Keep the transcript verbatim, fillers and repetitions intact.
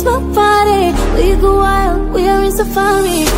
my body. We go wild, we are in safari.